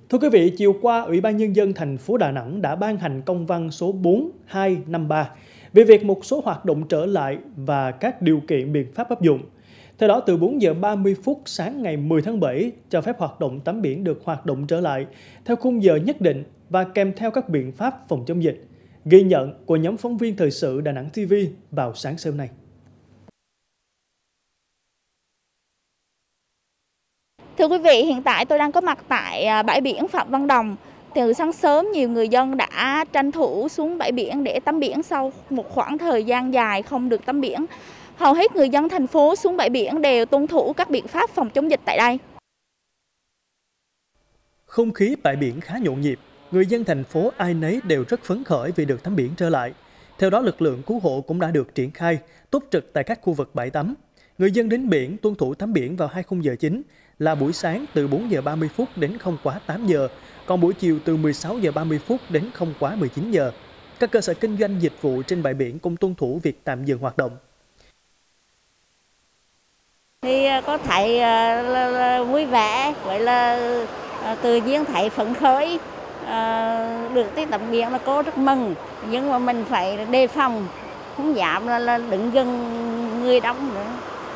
Thưa quý vị, chiều qua, Ủy ban Nhân dân thành phố Đà Nẵng đã ban hành công văn số 4253 về việc một số hoạt động trở lại và các điều kiện biện pháp áp dụng. Theo đó, từ 4 giờ 30 phút sáng ngày 10 tháng 7, cho phép hoạt động tắm biển được hoạt động trở lại theo khung giờ nhất định và kèm theo các biện pháp phòng chống dịch. Ghi nhận của nhóm phóng viên thời sự Đà Nẵng TV vào sáng sớm nay. Thưa quý vị, hiện tại tôi đang có mặt tại bãi biển Phạm Văn Đồng. Từ sáng sớm, nhiều người dân đã tranh thủ xuống bãi biển để tắm biển sau một khoảng thời gian dài không được tắm biển. Hầu hết người dân thành phố xuống bãi biển đều tuân thủ các biện pháp phòng chống dịch tại đây. Không khí bãi biển khá nhộn nhịp, người dân thành phố ai nấy đều rất phấn khởi vì được tắm biển trở lại. Theo đó, lực lượng cứu hộ cũng đã được triển khai, túc trực tại các khu vực bãi tắm. Người dân đến biển tuân thủ tắm biển vào hai khung giờ chính là buổi sáng từ 4 giờ 30 phút đến không quá 8 giờ, còn buổi chiều từ 16 giờ 30 phút đến không quá 19 giờ. Các cơ sở kinh doanh dịch vụ trên bãi biển cũng tuân thủ việc tạm dừng hoạt động. Thì có thấy vui vẻ, vậy là tự nhiên thấy phấn khởi, được tới tắm biển là cô rất mừng, nhưng mà mình phải đề phòng, không dám là đứng gần người đông nữa.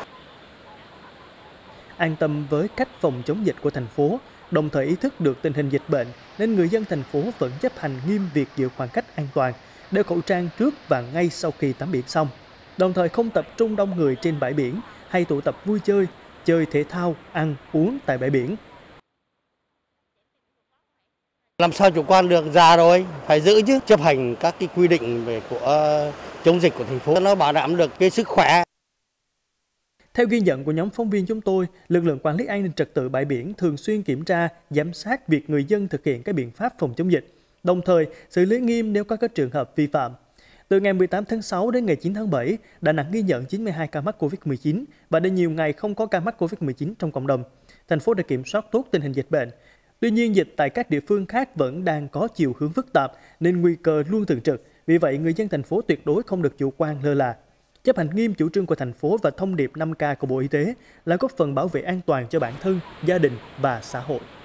An tâm với cách phòng chống dịch của thành phố, đồng thời ý thức được tình hình dịch bệnh, nên người dân thành phố vẫn chấp hành nghiêm việc giữ khoảng cách an toàn, đeo khẩu trang trước và ngay sau khi tắm biển xong. Đồng thời không tập trung đông người trên bãi biển hay tụ tập vui chơi, chơi thể thao, ăn, uống tại bãi biển. Làm sao chủ quan được, già rồi, phải giữ chứ, chấp hành các cái quy định về của chống dịch của thành phố, nó bảo đảm được cái sức khỏe. Theo ghi nhận của nhóm phóng viên chúng tôi, lực lượng quản lý an ninh trật tự bãi biển thường xuyên kiểm tra, giám sát việc người dân thực hiện các biện pháp phòng chống dịch, đồng thời xử lý nghiêm nếu có các trường hợp vi phạm. Từ ngày 18 tháng 6 đến ngày 9 tháng 7, Đà Nẵng ghi nhận 92 ca mắc Covid-19 và đã nhiều ngày không có ca mắc Covid-19 trong cộng đồng. Thành phố đã kiểm soát tốt tình hình dịch bệnh. Tuy nhiên, dịch tại các địa phương khác vẫn đang có chiều hướng phức tạp nên nguy cơ luôn thường trực. Vì vậy, người dân thành phố tuyệt đối không được chủ quan lơ là. Chấp hành nghiêm chủ trương của thành phố và thông điệp 5K của Bộ Y tế là góp phần bảo vệ an toàn cho bản thân, gia đình và xã hội.